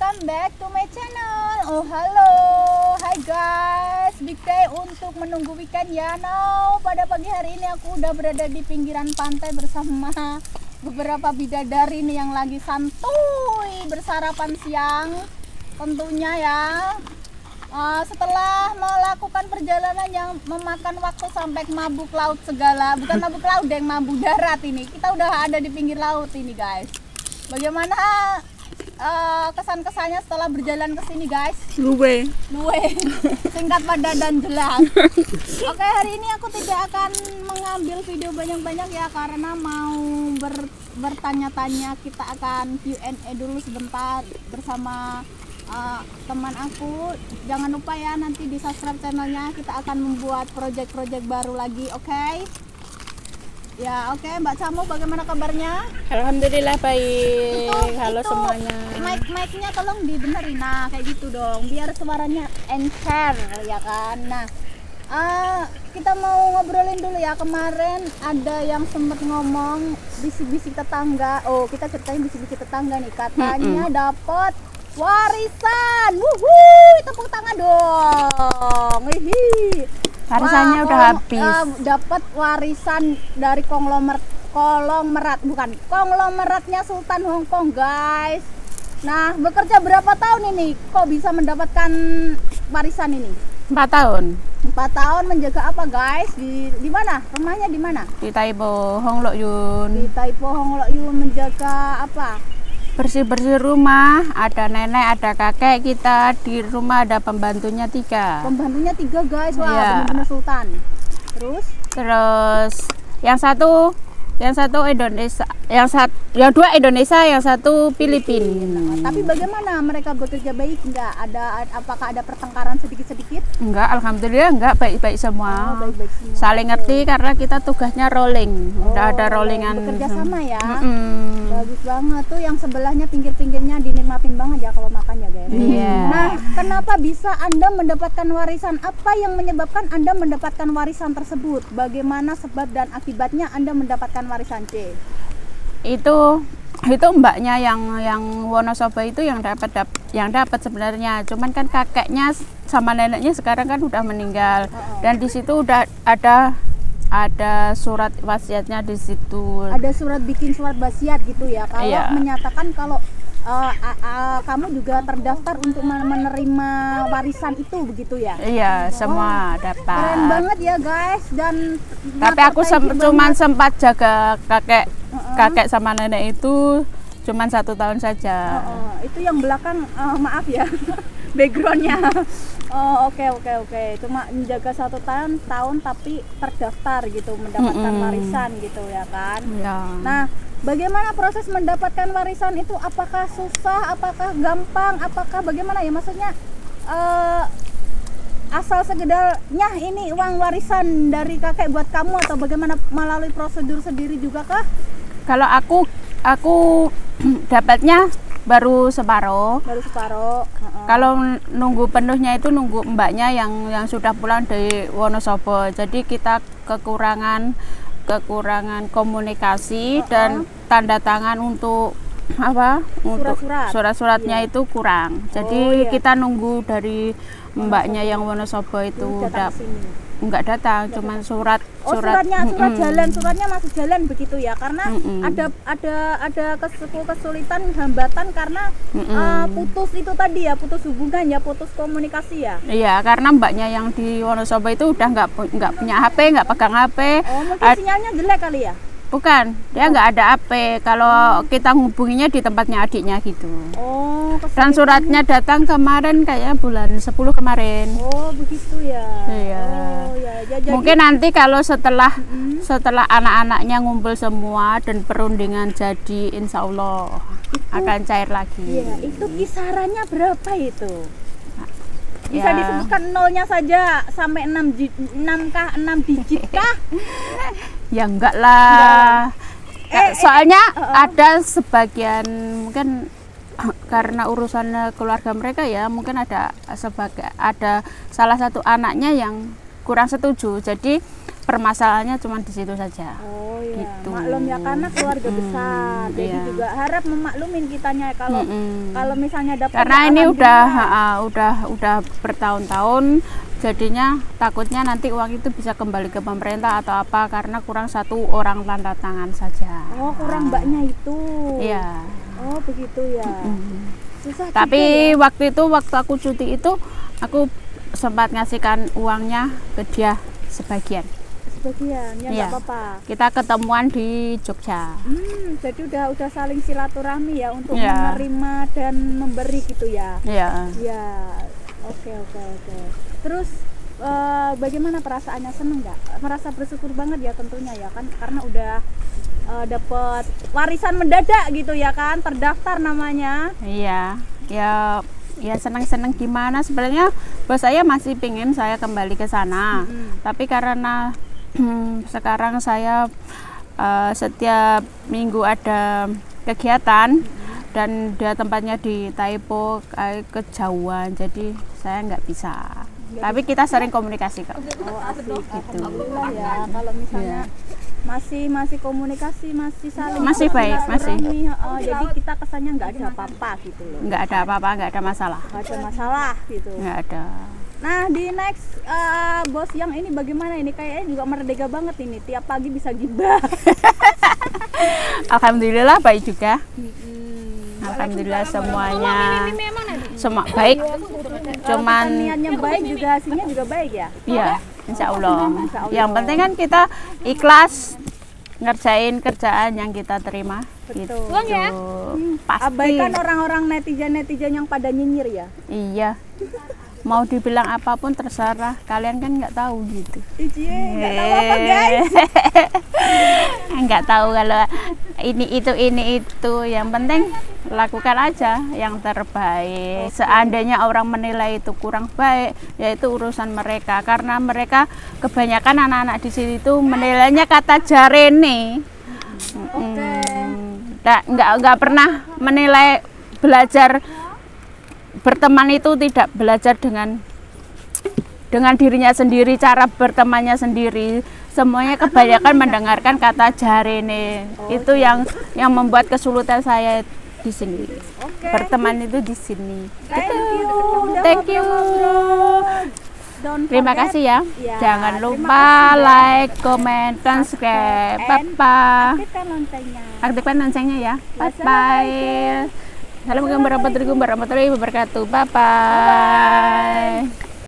welcome back to my channel. Oh halo, hai guys, big day untuk menunggu weekend ya. No, pada pagi hari ini aku udah berada di pinggiran pantai bersama beberapa bidadari nih yang lagi santuy bersarapan siang tentunya ya. Setelah melakukan perjalanan yang memakan waktu sampai mabuk laut segala, bukan mabuk laut deh, mabuk darat ini. Kita udah ada di pinggir laut ini guys. Bagaimana kesan-kesannya setelah berjalan ke sini guys? Luwe. Singkat padat dan jelas. Oke, hari ini aku tidak akan mengambil video banyak-banyak ya, karena mau bertanya-tanya. Kita akan Q&A dulu sebentar bersama teman aku. Jangan lupa ya, nanti di subscribe channelnya. Kita akan membuat project-project baru lagi, oke? Ya, oke. Mbak Camu, bagaimana kabarnya? Alhamdulillah baik. Halo semuanya. Mic-nya tolong dibenerin, nah kayak gitu dong, biar suaranya encer ya kan. Nah, kita mau ngobrolin dulu ya. Kemarin ada yang sempat ngomong bisik-bisik tetangga. Oh, kita ceritain bisik-bisik tetangga nih. Katanya dapat warisan. Wuhui, tepuk tangan dong. Hihi. Warisannya udah habis. Dapat warisan dari konglomeratnya Sultan Hongkong guys. Nah, bekerja berapa tahun ini kok bisa mendapatkan warisan ini? 4 tahun. 4 tahun menjaga apa guys? Di mana? Rumahnya di mana? Di Taipo Hong Lok Yun. Di Taipo Hong Lok Yun. Menjaga apa? Bersih-bersih rumah, ada nenek, ada kakek. Kita di rumah ada pembantunya 3. Pembantunya 3 guys. Wah, Iya. benar-benar sultan. Terus yang satu Indonesia, yang 2 Indonesia, yang 1 Filipina. Tapi bagaimana mereka bekerja baik enggak? Apakah ada pertengkaran sedikit-sedikit? Enggak, alhamdulillah enggak, baik-baik semua. Oh, baik-baik semua. Saling ngerti karena kita tugasnya rolling. Udah ada rollingan. Bekerja sama ya. Bagus banget tuh, yang sebelahnya pinggir-pinggirnya dinikmatin banget ya kalau makan ya guys. Iya. Nah, kenapa bisa Anda mendapatkan warisan? Apa yang menyebabkan Anda mendapatkan warisan tersebut? Bagaimana sebab dan akibatnya Anda mendapatkan warisan C? Itu mbaknya yang Wonosobo itu yang dapat sebenarnya. Cuman kan kakeknya sama neneknya sekarang kan udah meninggal. Dan di situ udah ada surat wasiatnya di situ. Ada bikin surat wasiat gitu ya. Kalau Iya. menyatakan kalau kamu juga terdaftar untuk menerima warisan itu begitu ya. Iya, semua dapat. Keren banget ya guys. Dan Tapi aku cuman sempat jaga kakek sama nenek itu cuman 1 tahun saja. Itu yang belakang maaf ya backgroundnya. Oke. Cuma menjaga 1 tahun tapi terdaftar gitu, mendapatkan warisan gitu ya kan. Ya. Nah, bagaimana proses mendapatkan warisan itu? Apakah susah? Apakah gampang? Apakah bagaimana ya? Maksudnya asal segedarnya ini uang warisan dari kakek buat kamu, atau bagaimana, melalui prosedur sendiri juga kah? Kalau aku dapatnya baru separuh. Kalau nunggu penuhnya itu nunggu mbaknya yang sudah pulang dari Wonosobo. Jadi kita kekurangan komunikasi dan tanda tangan untuk apa? Untuk surat-suratnya itu kurang. Jadi kita nunggu dari mbaknya yang Wonosobo itu enggak datang, cuman suratnya masih jalan begitu ya, karena ada kesulitan, hambatan karena putus itu tadi ya, putus hubungan ya, putus komunikasi ya. Iya, karena mbaknya yang di Wonosobo itu udah nggak punya HP, nggak pegang HP. Mungkin sinyalnya jelek kali ya. Bukan, dia nggak ada HP. Kalau kita ngubunginya di tempatnya adiknya gitu. Dan suratnya datang kemarin, kayaknya bulan 10 kemarin. Oh begitu ya. Iya. Jadi, mungkin nanti kalau setelah anak-anaknya ngumpul semua dan perundingan jadi, insya Allah akan cair lagi. Iya, itu kisarannya berapa itu? Bisa disebutkan nolnya saja sampai 6 digit kah? Ya enggak lah. Soalnya ada sebagian, mungkin karena urusan keluarga mereka ya, mungkin ada salah satu anaknya yang kurang setuju. Jadi permasalahannya cuma di situ saja. Oh iya, Gitu. maklum ya karena keluarga besar. Jadi iya. juga harap memaklumin kitanya kalau kalau misalnya dapat Karena ya ini alhamdulillah. udah bertahun-tahun, jadinya takutnya nanti uang itu bisa kembali ke pemerintah atau apa karena kurang satu orang tanda tangan saja. Oh, kurang mbaknya itu. Iya. Oh, begitu ya. Susah juga Tapi ya. waktu aku cuti itu aku sempat ngasihkan uangnya ke dia sebagian. Sebagian ya Iya. nggak apa-apa. Kita ketemuan di Jogja. Jadi udah saling silaturahmi ya untuk Iya. menerima dan memberi gitu ya. Iya. Ya, oke. Terus bagaimana perasaannya, seneng nggak? Merasa bersyukur banget ya tentunya ya kan karena udah dapat warisan mendadak gitu ya kan, terdaftar namanya. Iya. Ya senang-senang gimana sebenarnya bos saya masih pingin saya kembali ke sana. Tapi karena sekarang saya setiap minggu ada kegiatan dan dia tempatnya di Taipo kejauhan, jadi saya nggak bisa. Tapi kita sering komunikasi kok. Oh, asik. Alhamdulillah ya kalau misalnya masih komunikasi, masih saling Masih baik, masih. silaturahmi, jadi kita kesannya nggak ada apa-apa gitu loh. Nggak ada apa-apa, nggak ada masalah. Nggak ada masalah gitu. Nggak ada. Nah, di next bos yang ini bagaimana ini? Kayaknya juga merdeka banget ini, tiap pagi bisa gibah. Alhamdulillah baik juga. Alhamdulillah semuanya semua baik. Cuman Niatnya baik juga hasilnya juga baik ya. iya, insya Allah. Yang penting kan kita ikhlas ngerjain kerjaan yang kita terima. Gitu. ya. Pasti. Abaikan orang-orang netizen yang pada nyinyir ya. Iya. Mau dibilang apapun terserah, kalian kan nggak tahu gitu. Icie, nggak tahu apa guys. Nggak tahu kalau ini itu. Yang penting lakukan aja yang terbaik. Seandainya orang menilai itu kurang baik, ya itu urusan mereka. Karena mereka kebanyakan anak-anak di sini itu menilainya kata jarene. Nggak pernah menilai belajar berteman itu tidak belajar dengan dirinya sendiri, cara bertemannya sendiri. Semuanya kebanyakan mendengarkan kata jarene. Itu yang membuat kesulitan saya di sini. Berteman itu di sini. Thank you. Terima kasih ya. Jangan lupa like, comment, dan subscribe. Bye-bye. Aktifkan loncengnya ya. Bye-bye. Assalamualaikum warahmatullahi wabarakatuh. Bye-bye.